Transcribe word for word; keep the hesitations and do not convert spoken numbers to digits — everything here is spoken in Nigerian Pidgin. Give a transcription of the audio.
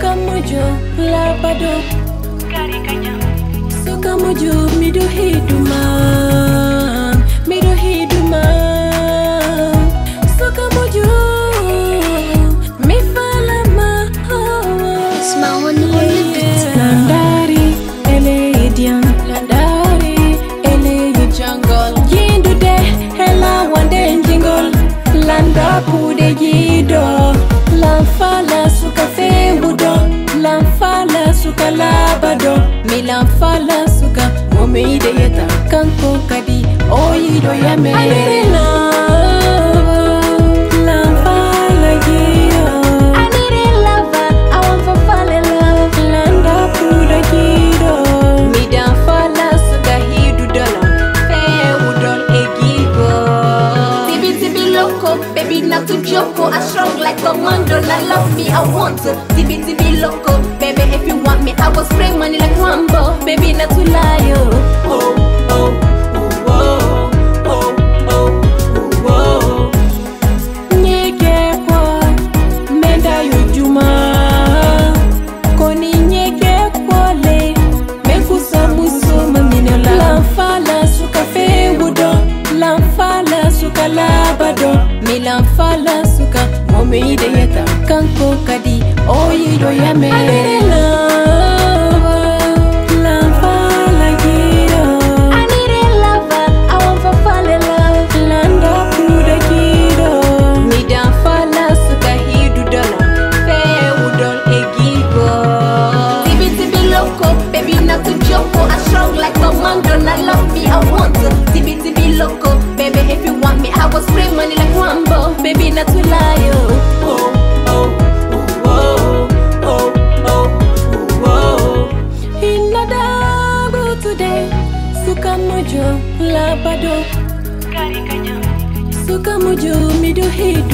suka mojo labado Karikanya suka mojo mido hiduma mido hiduma suka mojo mi fala ma It's my only limit. landari ele dian landari ele jungle yindu de hela wande jingle landa pude yido lanfala suka fewudo lanfala suka labado mi lanfala suka momeide yeta kanko kadi oyido yame adirela lanfala yido I need a lover, I want to fall in love. landa pude yido mi lanfala suka hidu dola fewudo egigo Tibi tibi loco, baby not to joko. I strong like a commando, I love me, I want to. Tibi tibi loco, baby if you want me, I will spray money like Rambo. Baby not to lie, oh. oh oh oh oh oh oh oh nyeke kwa menda yujuma koni nyeke kwa le mekusa muso mamino la lanfala suka fewudo lanfala suka labado mi lanfala suka momeide yeta kanko kadi oyido yame adirela lanfala yido I need a lover, I want to fall in love. landa pude yido mi lanfala suka hidu dola fewudol egigo Tibi tibi loco, baby not to joko. I strong like a commando, I love me, I want to. Tibi tibi loco, baby if you want me, I will spray money like Rambo. Baby not to lie, oh. oh oh oh oh oh oh oh inadabu today suka mojo labado Karikanya suka mojo mido hidu